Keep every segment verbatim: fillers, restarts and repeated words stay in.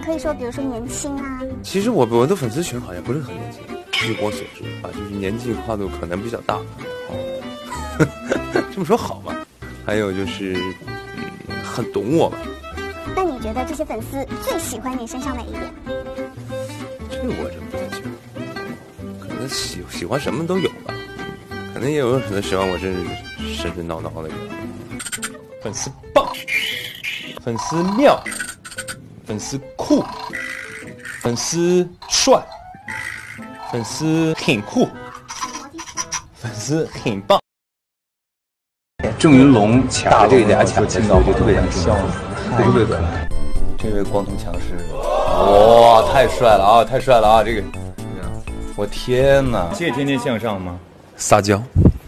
可以说，比如说年轻啊。 其实我我的粉丝群好像不是很年轻，据我所知啊，就是年纪跨度可能比较大。哦，这么说好吧。还有就是，嗯，很懂我吧。 那你觉得这些粉丝最喜欢你身上哪一点？ 这我真不太清楚，可能喜喜欢什么都有吧。可能也有人可能喜欢我这神神叨叨的人。 粉丝棒，粉丝妙，粉丝酷，粉丝帅，粉丝挺酷，粉丝挺棒。 郑云龙卡这俩卡的时候就特别像笑，特别可爱。 这位光头强是，哇，太帅了啊，太帅了啊！这个，我天哪！ 谢谢天天向上吗？ 撒娇。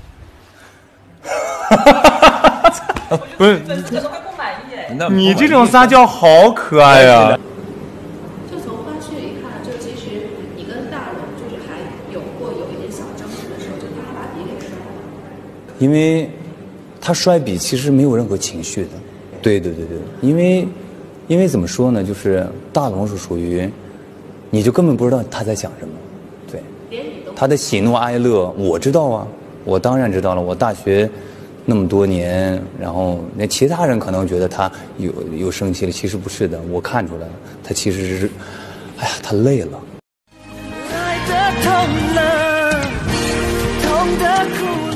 不是， 粉丝可能会不满意哎。 你这种撒娇好可爱呀！ 就从花絮里看，就其实你跟大龙就是还有过有一点小争执的时候，就他把笔给摔了。 因为他摔笔其实没有任何情绪的。对对对对，因为因为怎么说呢，就是大龙是属于，你就根本不知道他在想什么。对，他的喜怒哀乐我知道啊，我当然知道了。我大学那么多年，然后那其他人可能觉得他有有生气了，其实不是的，我看出来了，他其实是，哎呀，他累了。 爱的痛了，痛的哭了。